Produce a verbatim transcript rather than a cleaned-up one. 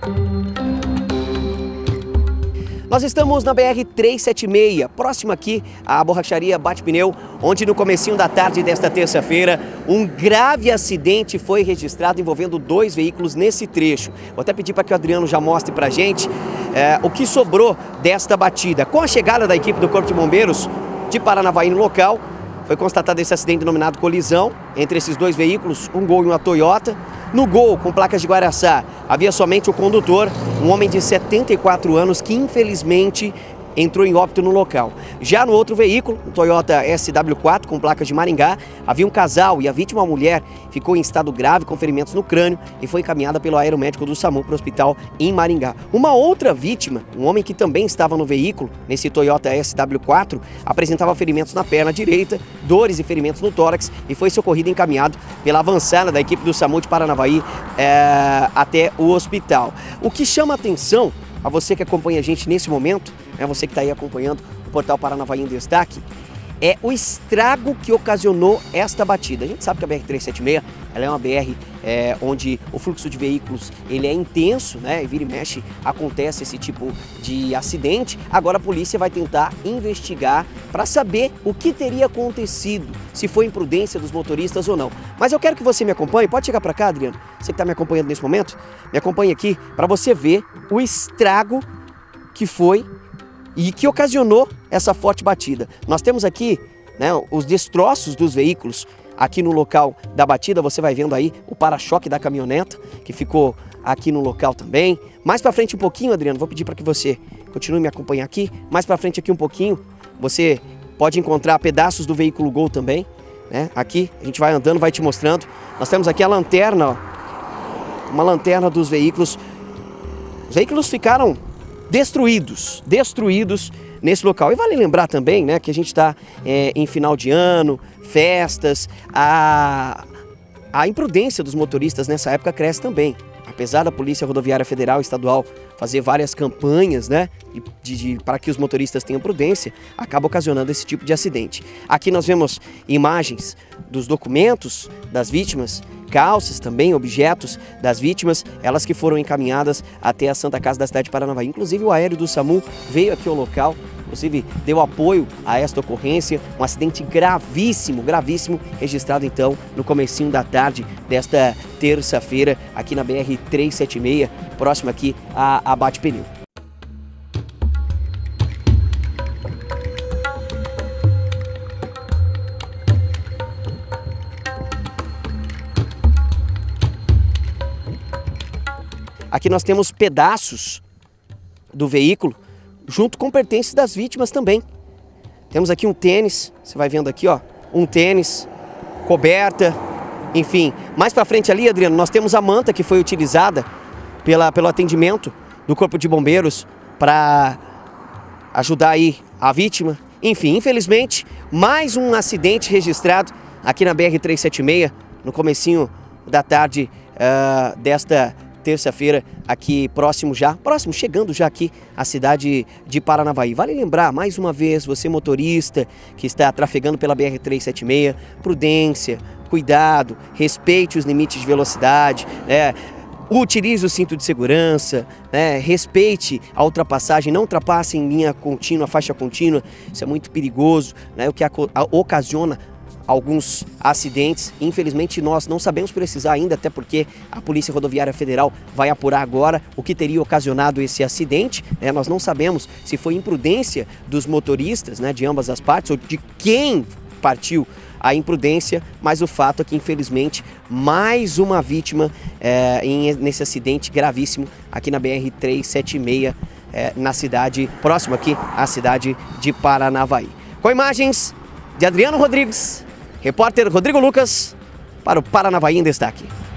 Nós estamos na B R trezentos e setenta e seis, próximo aqui à borracharia Bate Pneu, onde no comecinho da tarde desta terça-feira, um grave acidente foi registrado envolvendo dois veículos nesse trecho. Vou até pedir para que o Adriano já mostre para a gente é, o que sobrou desta batida. Com a chegada da equipe do Corpo de Bombeiros de Paranavaí no local, foi constatado esse acidente denominado colisão entre esses dois veículos, um Gol e uma Toyota. No Gol, com placas de Guaraçá, havia somente o condutor, um homem de setenta e quatro anos que infelizmente entrou em óbito no local. Já no outro veículo, um Toyota S W quatro com placas de Maringá, havia um casal e a vítima, uma mulher, ficou em estado grave com ferimentos no crânio e foi encaminhada pelo aeromédico do SAMU para o hospital em Maringá. Uma outra vítima, um homem que também estava no veículo, nesse Toyota S W quatro, apresentava ferimentos na perna direita, dores e ferimentos no tórax e foi socorrido e encaminhado pela avançada da equipe do SAMU de Paranavaí é, até o hospital. O que chama atenção a você que acompanha a gente nesse momento, é você que está aí acompanhando o portal Paranavaí em Destaque, é o estrago que ocasionou esta batida. A gente sabe que a B R trezentos e setenta e seis ela é uma B R é, onde o fluxo de veículos ele é intenso, né? E vira e mexe acontece esse tipo de acidente. Agora a polícia vai tentar investigar para saber o que teria acontecido, se foi imprudência dos motoristas ou não. Mas eu quero que você me acompanhe. Pode chegar para cá, Adriano? Você que está me acompanhando nesse momento, me acompanhe aqui para você ver o estrago que foi e que ocasionou essa forte batida. Nós temos aqui, né, os destroços dos veículos aqui no local da batida. Você vai vendo aí o para-choque da caminhoneta que ficou aqui no local também. Mais para frente um pouquinho, Adriano, vou pedir para que você continue me acompanhar aqui. Mais para frente aqui um pouquinho, você pode encontrar pedaços do veículo Gol também, né? Aqui a gente vai andando, vai te mostrando. Nós temos aqui a lanterna, ó, uma lanterna dos veículos. Os veículos ficaram destruídos, destruídos nesse local. E vale lembrar também, né, que a gente está é, em final de ano, festas, a, a imprudência dos motoristas nessa época cresce também. Apesar da Polícia Rodoviária Federal e Estadual fazer várias campanhas, né, de, de, para que os motoristas tenham prudência, acaba ocasionando esse tipo de acidente. Aqui nós vemos imagens dos documentos das vítimas, calças também, objetos das vítimas, elas que foram encaminhadas até a Santa Casa da cidade de Paranavaí. Inclusive o aéreo do SAMU veio aqui ao local, inclusive deu apoio a esta ocorrência, um acidente gravíssimo, gravíssimo, registrado então no comecinho da tarde desta terça-feira aqui na B R trezentos e setenta e seis, próximo aqui a, a Bate Pneu. Aqui nós temos pedaços do veículo, junto com pertences das vítimas também. Temos aqui um tênis, você vai vendo aqui, ó, um tênis, coberta, enfim. Mais para frente ali, Adriano, nós temos a manta que foi utilizada pela, pelo atendimento do Corpo de Bombeiros para ajudar aí a vítima. Enfim, infelizmente, mais um acidente registrado aqui na B R trezentos e setenta e seis, no comecinho da tarde uh, desta terça-feira, aqui próximo já, próximo, chegando já aqui à cidade de Paranavaí. Vale lembrar, mais uma vez, você motorista que está trafegando pela B R trezentos e setenta e seis, prudência, cuidado, respeite os limites de velocidade, né? Utilize o cinto de segurança, né? Respeite a ultrapassagem, não ultrapasse em linha contínua, faixa contínua, isso é muito perigoso, né? O que ocasiona alguns acidentes. Infelizmente nós não sabemos precisar ainda, até porque a Polícia Rodoviária Federal vai apurar agora o que teria ocasionado esse acidente, né? Nós não sabemos se foi imprudência dos motoristas, né, de ambas as partes, ou de quem partiu a imprudência, mas o fato é que infelizmente mais uma vítima é, em, nesse acidente gravíssimo aqui na B R trezentos e setenta e seis, é, na cidade, próxima aqui à cidade de Paranavaí. Com imagens de Adriano Rodrigues, repórter Rodrigo Lucas, para o Paranavaí em Destaque.